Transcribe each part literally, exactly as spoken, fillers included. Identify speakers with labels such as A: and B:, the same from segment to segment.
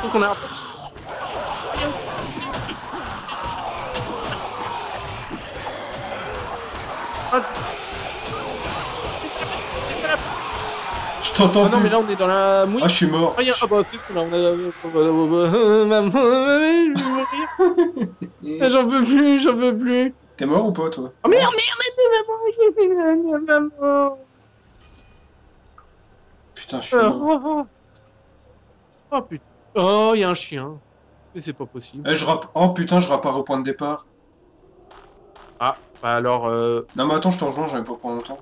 A: l'impression qu'on a un peu...
B: Je t'entends
A: Ah non,
B: plus.
A: mais là, on est dans la mouille.
B: Ah, je suis mort.
A: Ah, y a- ah bah, c'est cool, là, on a... J'en peux plus, j'en peux plus.
B: T'es mort ou pas, toi?
A: Oh merde, merde, merde, maman, maman.
B: Putain, je suis mort.
A: Oh, oh putain. Oh, il y a un chien. Mais c'est pas possible.
B: Eh, je rapp... Oh putain, je repars au point de départ.
A: Ah, bah alors... Euh...
B: Non mais attends, je te rejoins, j'avais pas pour longtemps.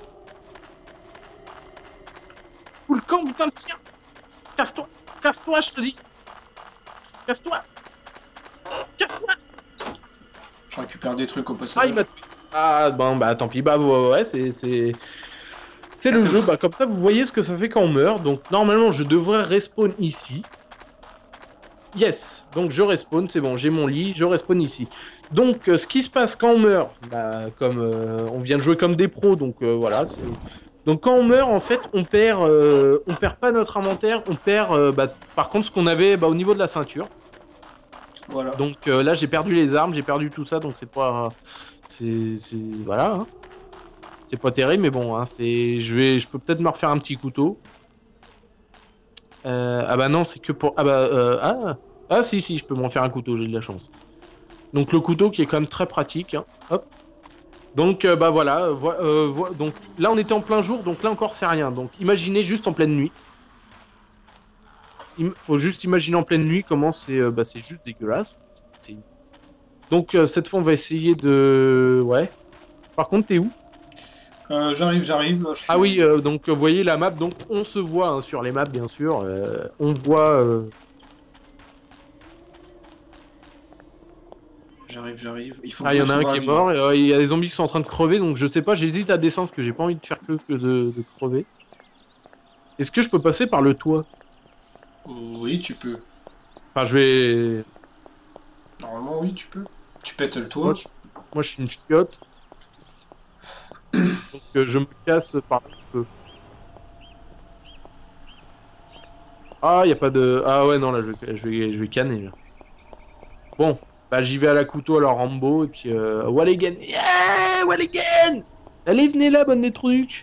A: Fous le camp, putain de chien. Casse-toi, casse-toi, je te dis. Casse-toi. Casse-toi.
B: Je récupère des trucs au
A: Ah,
B: passage.
A: il m'a tué. Ah, bon, bah tant pis. Bah ouais, ouais, c'est... c'est... C'est le jeu, bah comme ça vous voyez ce que ça fait quand on meurt. Donc normalement je devrais respawn ici. Yes, donc je respawn, c'est bon, j'ai mon lit, je respawn ici. Donc euh, ce qui se passe quand on meurt, bah, comme euh, on vient de jouer comme des pros, donc euh, voilà. Donc quand on meurt, en fait, on perd, euh, on perd pas notre inventaire, on perd euh, bah, par contre ce qu'on avait bah, au niveau de la ceinture.
B: Voilà.
A: Donc euh, là j'ai perdu les armes, j'ai perdu tout ça, donc c'est pas, c'est, voilà. Hein. C'est pas terrible, mais bon, hein, c'est, je vais, je peux peut-être me refaire un petit couteau. Euh, ah bah non, c'est que pour, ah bah, euh, ah, ah si si, je peux m'en faire un couteau, j'ai de la chance. Donc le couteau qui est quand même très pratique. Hein. Hop. Donc euh, bah voilà, euh, vo euh, vo donc là on était en plein jour, donc là encore c'est rien. Donc imaginez juste en pleine nuit. Il faut juste imaginer en pleine nuit comment c'est, euh, bah c'est juste dégueulasse. C'est... Donc euh, cette fois on va essayer de, ouais. Par contre t'es où?
B: Euh, j'arrive, j'arrive. Suis...
A: Ah oui, euh, donc vous voyez la map, donc on se voit hein, sur les maps bien sûr, euh, on voit... Euh...
B: J'arrive, j'arrive. Il faut
A: ah, il y en a un qui est mort, il euh, y a des zombies qui sont en train de crever, donc je sais pas, j'hésite à descendre parce que j'ai pas envie de faire que, que de, de crever. Est-ce que je peux passer par le toit?
B: Oui, tu peux.
A: Enfin, je vais...
B: Normalement, oui, tu peux. Tu pètes le toit.
A: Moi, je, moi, je suis une fiotte. Donc euh, je me casse par là, je peux. Ah, y a pas de... Ah ouais, non, là, je, je, vais, je vais canner, là. Bon, bah j'y vais à la couteau, à la Rambo, et puis... Euh... Walligan. Yeah, Walligan. Allez, venez là, bonne des trucs.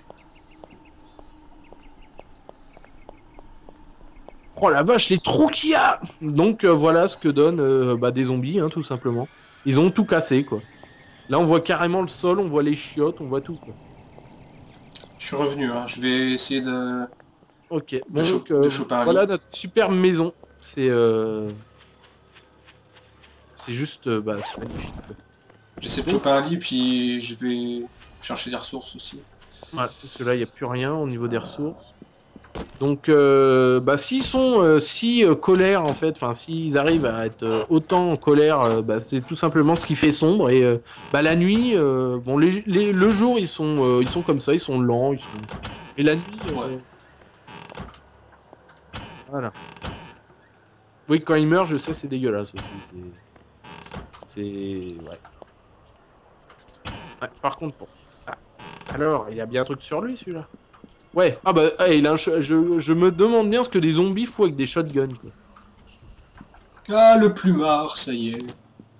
A: Oh la vache, les trous qu'il y a. Donc euh, voilà ce que donne euh, bah, des zombies, hein, tout simplement. Ils ont tout cassé, quoi. Là, on voit carrément le sol, on voit les chiottes, on voit tout, quoi.
B: Je suis revenu, hein. Je vais essayer de...
A: Ok, bon,
B: de
A: donc, euh, voilà notre superbe maison. C'est euh... c'est juste, euh, bah, c'est magnifique.
B: J'essaie de choper un lit, puis je vais chercher des ressources aussi.
A: Ouais, parce que là, il n'y a plus rien au niveau des ressources. Donc, euh, bah, s'ils sont euh, si euh, colère, en fait, enfin, s'ils arrivent à être euh, autant en colère, euh, bah, c'est tout simplement ce qui fait sombre. Et euh, bah, la nuit, euh, bon, les, les, le jour, ils sont, euh, ils sont comme ça, ils sont lents, ils sont... Et la nuit... Euh,
B: ouais.
A: Voilà. Oui, quand il meurt, je sais, c'est dégueulasse aussi. C'est... Ouais. Ouais. Par contre, pour... Ah. Alors, il y a bien un truc sur lui, celui-là. Ouais. Ah bah, hey, il a un je, je me demande bien ce que des zombies font avec des shotguns, quoi.
B: Ah, le plumard, ça y est.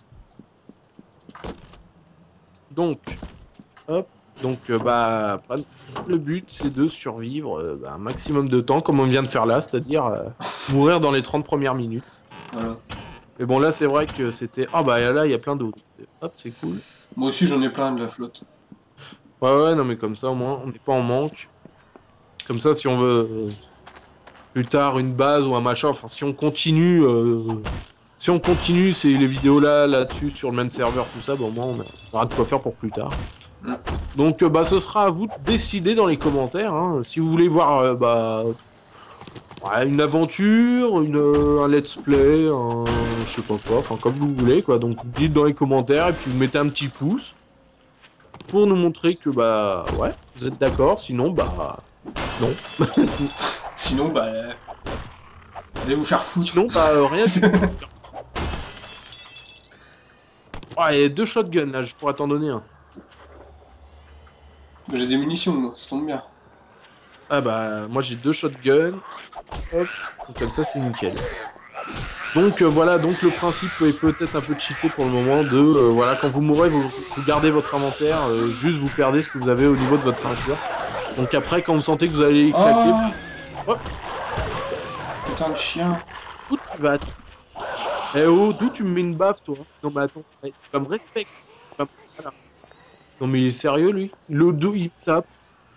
A: Donc, hop. Donc, euh, bah, le but, c'est de survivre euh, bah, un maximum de temps, comme on vient de faire là, c'est-à-dire euh, mourir dans les trente premières minutes.
B: Voilà.
A: Mais bon, là, c'est vrai que c'était... Ah bah, là, il y a plein d'autres. Hop, c'est cool.
B: Moi aussi, j'en ai plein de la flotte.
A: Ouais, ouais, non, mais comme ça, au moins, on n'est pas en manque. Comme ça, si on veut... Euh, plus tard, une base ou un machin, enfin, si on continue... Euh, si on continue ces, les vidéos là, là-dessus, sur le même serveur, tout ça, bah, au moins, on aura de quoi faire pour plus tard. Donc euh, bah ce sera à vous de décider dans les commentaires hein, si vous voulez voir euh, bah, ouais, une aventure, une, euh, un let's play, un je sais pas quoi, enfin comme vous voulez quoi. Donc dites dans les commentaires et puis vous mettez un petit pouce pour nous montrer que bah ouais vous êtes d'accord. Sinon bah non.
B: Sinon bah euh, allez vous faire foutre.
A: Sinon bah euh, rien. Ouais, il y a deux shotguns là, je pourrais t'en donner un.
B: J'ai des munitions, moi, ça tombe bien.
A: Ah bah, moi j'ai deux shotguns. Hop, donc comme ça c'est nickel. Donc euh, voilà, donc le principe est peut-être un peu cheaté pour le moment de euh, voilà, quand vous mourrez, vous, vous gardez votre inventaire, euh, juste vous perdez ce que vous avez au niveau de votre ceinture. Donc après, quand vous sentez que vous allez claquer,
B: Oh
A: hop,
B: putain de chien.
A: où tu vas? Eh oh, d'où tu me mets une baffe, toi? Non mais attends, eh, tu vas me respecter. Tu vas me- voilà. Non mais il est sérieux, lui? Le dos, il tape.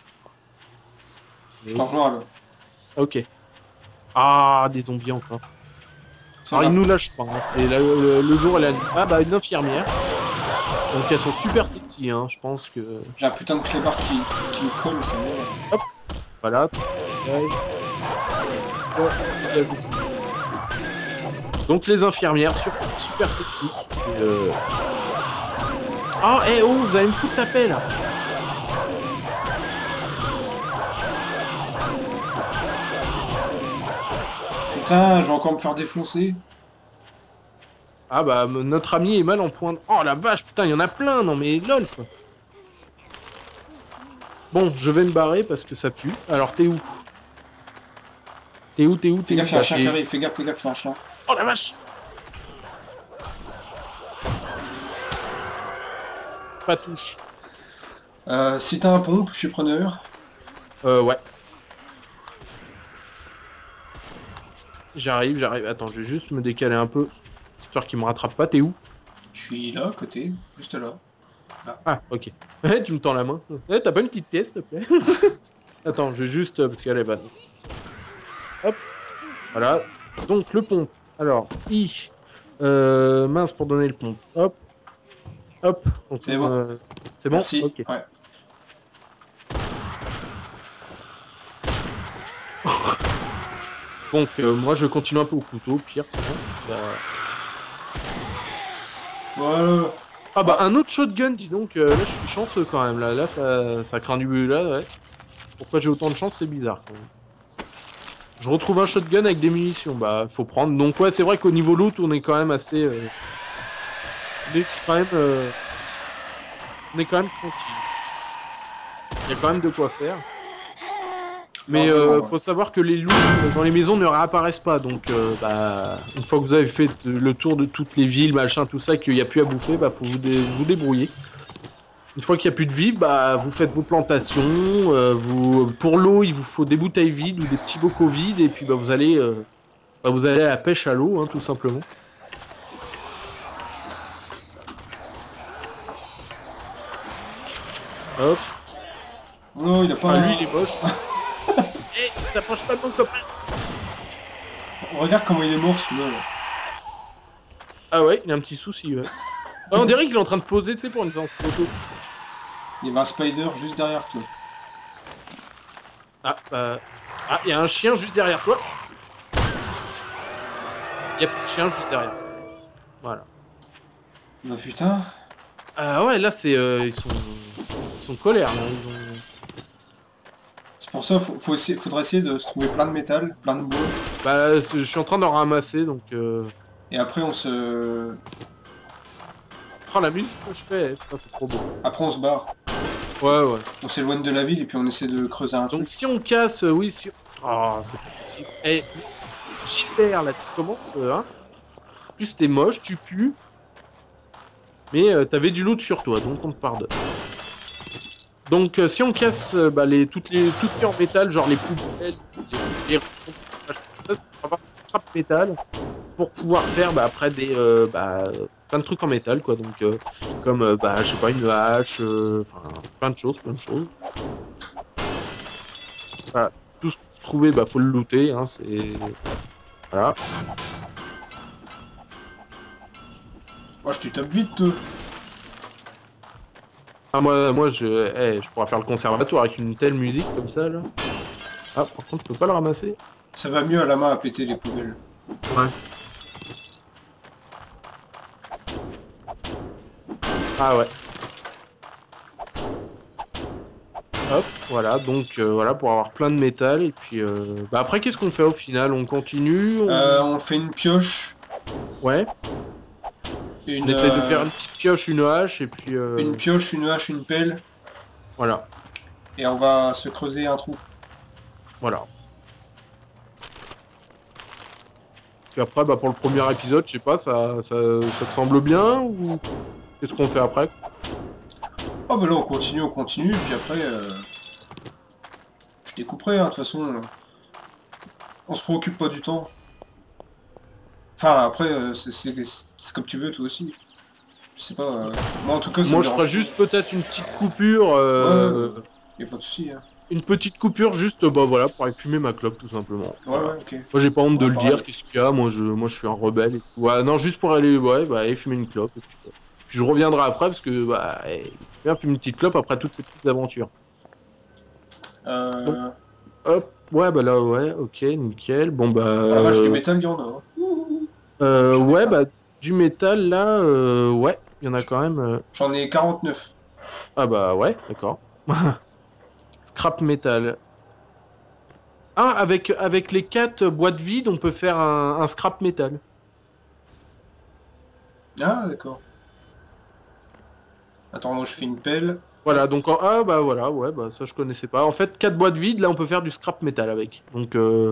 B: Je t'en rejoins là.
A: Ok. Ah, des zombies encore.
B: C'est
A: Alors,
B: ça.
A: ils nous lâchent pas, hein. C'est la- le, le jour et la nuit. Ah bah, une infirmière. Donc elles sont super sexy, hein. Je pense que...
B: J'ai un putain de clébard qui, qui me colle, c'est bon.
A: Voilà. Ouais. Ouais, il y a juste- Donc les infirmières, super, super sexy. C'est, euh... Oh, eh oh, vous allez me foutre la paix, là.
B: Putain, je vais encore me faire défoncer.
A: Ah bah, m- notre ami est mal en point. de- Oh la vache, putain, il y en a plein. Non mais lol, quoi. Bon, je vais me barrer parce que ça pue. Alors, t'es où? T'es où, t'es où,
B: Fais
A: t'es où?
B: gaffe, il y a un
A: Bah,
B: chien
A: t'es-
B: qui arrive, fais gaffe, fais gaffe, il y a un chien.
A: Oh la vache! Pas touche.
B: Euh, si t'as un pompe, je suis preneur.
A: Euh, ouais. J'arrive, j'arrive. Attends, je vais juste me décaler un peu. Histoire qu'il me rattrape pas. T'es où?
B: Je suis là, à côté, juste là.
A: Ah, ok. Eh, tu me tends la main. Eh, t'as pas une petite pièce, s'il te plaît? Attends, je vais juste... euh, parce qu'elle est bonne. Hop. Voilà. Donc, le pompe. Alors, I. Euh, mince pour donner le pompe. Hop. Hop. Donc,
B: C'est bon.
A: euh, C'est bon?
B: Merci.
A: Ok.
B: Ouais.
A: Donc, euh, moi, je continue un peu au couteau. Pire, c'est bon. Bah,
B: Voilà.
A: Ah bah un autre shotgun, dis donc, euh, là je suis chanceux quand même, là, là ça, ça craint du but, là, ouais. Pourquoi j'ai autant de chance, c'est bizarre quand même. Je retrouve un shotgun avec des munitions, bah faut prendre. Donc ouais, c'est vrai qu'au niveau loot, on est quand même assez... Euh... On est quand même... Euh... On est quand même tranquille. Il y a quand même de quoi faire. Mais
B: Largement,
A: euh,
B: ouais.
A: faut savoir que les loups euh, dans les maisons ne réapparaissent pas, donc euh, bah, une fois que vous avez fait le tour de toutes les villes, machin, tout ça, qu'il n'y a plus à bouffer, bah faut vous, dé vous débrouiller. Une fois qu'il n'y a plus de vivres, bah vous faites vos plantations, euh, vous, pour l'eau il vous faut des bouteilles vides ou des petits bocaux vides, et puis bah vous allez, euh, bah, vous allez à la pêche à l'eau, hein, tout simplement. Hop.
B: Non, il a pas...
A: Ah lui il est moche. Eh, t'approches pas de mon copain.
B: Regarde comment il est mort, celui-là. là.
A: Ah ouais, il a un petit souci, ouais. Ah, on dirait qu'il est en train de poser, tu sais, pour une séance photo.
B: Il y avait un spider juste derrière toi.
A: Ah, bah... Ah, il y a un chien juste derrière toi. Il y a plus de chien juste derrière. Voilà.
B: Bah putain.
A: Ah ouais, là, c'est... Euh, ils sont... Ils sont colères, là. Ils ont...
B: C'est pour ça, faut, faut essayer, faudrait essayer de se trouver plein de métal, plein de bois.
A: Bah, je suis en train d'en ramasser, donc... Euh...
B: Et après on se...
A: Oh, la musique que je fais, ça, c'est trop beau.
B: Après on se barre.
A: Ouais, ouais.
B: On s'éloigne de la ville et puis on essaie de creuser un truc.
A: Donc, si on casse... euh, oui, si... Oh, c'est pas possible. Eh, Gilbert, là, tu commences, euh, hein. En plus, t'es moche, tu pues. Mais euh, t'avais du loot sur toi, donc on te pardonne. Donc, euh, si on casse euh, bah, les, toutes les, tout ce qui est en métal, genre les poubelles, les, les ça, c'est pour avoir une trappe métal pour pouvoir faire bah, après des euh, bah, plein de trucs en métal, quoi. Donc, euh, comme euh, bah, je sais pas, une hache, euh, enfin plein de choses, plein de choses. Voilà, tout ce que vous trouvez, bah faut le looter, hein, c'est voilà.
B: Moi je te tape vite toi.
A: Ah, moi, moi je, eh, je pourrais faire le conservatoire avec une telle musique comme ça là. Ah, par contre, je peux pas le ramasser.
B: Ça va mieux à la main à péter les poubelles.
A: Ouais. Ah ouais. Hop, voilà, donc euh, voilà, pour avoir plein de métal, et puis... Euh... Bah après, qu'est-ce qu'on fait au final? On continue on...
B: Euh, on fait une pioche.
A: Ouais.
B: Une,
A: On essaie de
B: euh,
A: faire une petite pioche, une hache, et puis... Euh...
B: Une pioche, une hache, une pelle.
A: Voilà,
B: Et on va se creuser un trou.
A: voilà. Puis après, bah, pour le premier épisode, je sais pas, ça, ça, ça te semble bien ou qu'est-ce qu'on fait après?
B: Ah bah là on continue, on continue, puis après euh, je découperai, hein, de toute façon. euh, On se préoccupe pas du temps. Enfin après, euh, c'est c'est- c'est comme tu veux toi aussi. Je sais pas. euh, Moi en tout cas ça
A: Moi,
B: me
A: je ferais
B: dérange
A: juste peut-être une petite coupure,
B: pas. Ouais,
A: euh,
B: ouais, y a pas de souci. Hein.
A: une petite coupure juste, bah voilà, pour aller fumer ma clope tout simplement.
B: Ouais,
A: Voilà.
B: ouais, ok.
A: Moi, j'ai pas honte de
B: Ouais,
A: le
B: pareil.
A: dire. Qu'est-ce qu'il y a? Moi, je, moi, je suis un rebelle. Et tout. Ouais, non, juste pour aller, ouais, bah, aller fumer une clope. Et puis, euh, puis je reviendrai après parce que, bah, eh, bien fumer une petite clope après toutes ces petites aventures. Donc,
B: Euh...
A: hop, ouais, bah là, ouais, ok, nickel. Bon, bah,
B: Ah la vache, du
A: euh,
B: métal, il y en a. Hein.
A: euh,
B: J'en ai
A: ouais,
B: plein.
A: bah, du métal là, euh, ouais, il y en a quand même. euh,
B: J'en ai quarante-neuf.
A: Ah, bah, ouais, d'accord. Scrap métal. Ah, avec, avec les quatre boîtes vides, on peut faire un, un scrap métal.
B: Ah d'accord. Attends, moi je fais une pelle.
A: Voilà,
B: Hop,
A: donc en... ah bah voilà, ouais, bah ça je connaissais pas. En fait, quatre boîtes vides, là on peut faire du scrap metal avec. Donc, euh...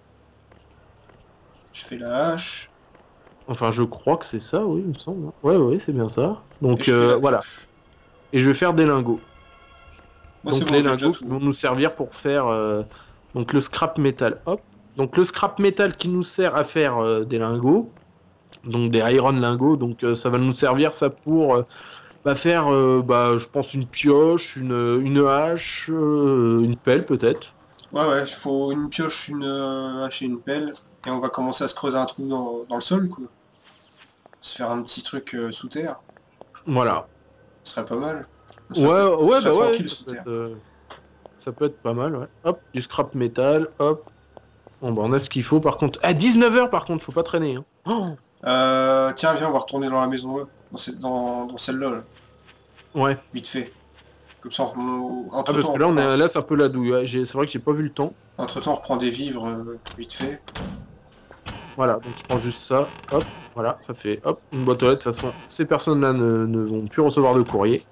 B: je fais la hache.
A: enfin, je crois que c'est ça, oui, il me semble. Hein. Ouais, ouais, c'est bien ça.
B: Et
A: Donc
B: je fais
A: euh,
B: la
A: voilà.
B: pioche.
A: Et je vais faire des lingots.
B: Moi c'est
A: Donc
B: bon,
A: les
B: j'ai déjà
A: lingots qui
B: tout.
A: vont nous servir pour faire euh, donc le scrap metal. Hop. Donc le scrap metal qui nous sert à faire euh, des lingots. Donc des iron lingots. Donc euh, ça va nous servir ça pour euh, bah, faire, euh, bah, je pense une pioche, une, une hache, euh, une pelle peut-être.
B: Ouais, ouais, il faut une pioche, une euh, hache et une pelle. Et on va commencer à se creuser un trou dans, dans le sol, quoi. Se faire un petit truc euh, sous terre.
A: Voilà.
B: Ce serait pas mal. On
A: Ouais,
B: serait, on
A: ouais,
B: serait
A: bah ouais,
B: tranquille
A: ça
B: sous
A: peut
B: terre.
A: être, euh, ça peut être pas mal, ouais. Hop, du scrap metal, hop. Bon, bah, on a ce qu'il faut, par contre. À dix-neuf heures, par contre, faut pas traîner, hein. Oh,
B: Euh, tiens, viens, on va retourner dans la maison, là. Dans, cette- dans, dans celle-là, là.
A: ouais.
B: Vite fait. Comme ça, on,
A: Ah, parce
B: entre-temps,
A: que
B: on
A: là, on
B: reprend,
A: est, là, c'est un peu la douille. Ouais. J'ai- C'est vrai que j'ai pas vu le temps.
B: entre-temps, on reprend des vivres euh, vite fait.
A: Voilà, donc je prends juste ça. Hop, voilà, ça fait hop, une boîte aux lettres. De toute façon, ces personnes-là ne, ne vont plus recevoir de courrier.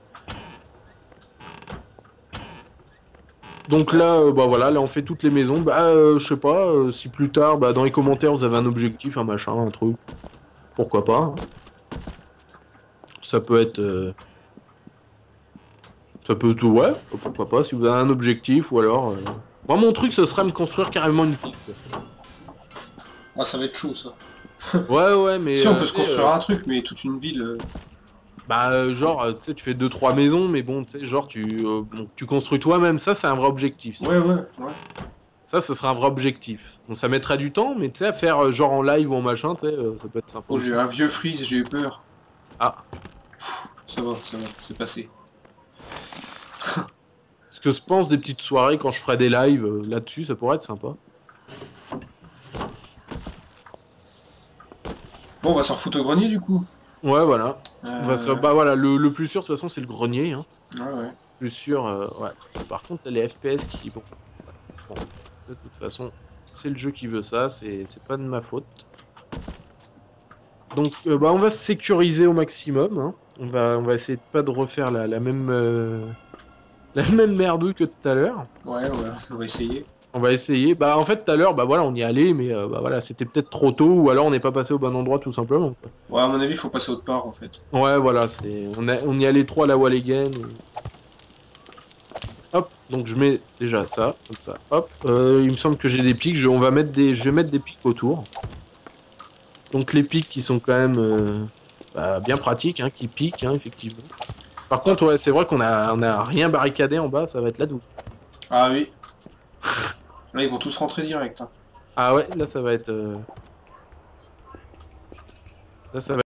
A: Donc là, euh, bah voilà, là on fait toutes les maisons. Bah, euh, je sais pas, euh, si plus tard, bah, dans les commentaires, vous avez un objectif, un machin, un truc. Pourquoi pas, hein. Ça peut être. euh, Ça peut tout, ouais, pourquoi pas, si vous avez un objectif, ou alors... euh, Moi, mon truc, ce serait me construire carrément une ville. Quoi.
B: Ah, ça va être chaud, ça.
A: Ouais, ouais, mais...
B: Si, on
A: euh,
B: peut se
A: tu sais,
B: construire
A: euh,
B: un truc, mais toute une ville... euh,
A: bah, euh, genre, euh, tu sais, tu fais deux trois maisons, mais bon, tu sais, genre, tu, euh, bon, tu construis toi-même. Ça, c'est un vrai objectif, ça.
B: Ouais, ouais, ouais.
A: Ça, ce serait un vrai objectif. Bon, ça mettrait du temps, mais tu sais, à faire euh, genre en live ou en machin, tu sais, euh, ça peut être sympa
B: Oh,
A: aussi.
B: j'ai eu un vieux freeze, j'ai eu peur.
A: Ah,
B: Ça va, ça va, c'est passé.
A: ce que je pense des petites soirées quand je ferai des lives euh, là-dessus, ça pourrait être sympa.
B: Bon, on va s'en foutre au grenier, du coup.
A: Ouais, voilà. On va
B: Euh,
A: se- Bah voilà, le, le plus sûr, de toute façon, c'est le grenier, hein.
B: Ouais, ouais.
A: Plus sûr, euh, ouais. Par contre, les F P S qui... Bon, bon, de toute façon, c'est le jeu qui veut ça, c'est c'est pas de ma faute. Donc, euh, bah, on va se sécuriser au maximum, hein. On va, on va essayer de pas de refaire la, la même... euh, la même merdouille que tout à l'heure.
B: Ouais, ouais, on va essayer.
A: On va essayer. Bah, en fait, tout à l'heure, bah voilà, on y allait, mais euh, bah voilà, c'était peut-être trop tôt, ou alors on n'est pas passé au bon endroit, tout simplement, quoi.
B: Ouais, à mon avis, faut passer autre part, en fait.
A: Ouais, voilà, c'est... On, a- on y allait trop à la Walligan. Hop, donc je mets déjà ça, comme ça. Hop, euh, il me semble que j'ai des pics. Je, on va mettre des, je vais mettre des pics autour. Donc les pics qui sont quand même euh, bah, bien pratiques, hein, qui piquent, hein, effectivement. Par contre, ouais, c'est vrai qu'on a, on a rien barricadé en bas, ça va être la douille.
B: Ah oui. Là, ils vont tous rentrer direct. Hein.
A: Ah ouais, là ça va être, euh, là ça va.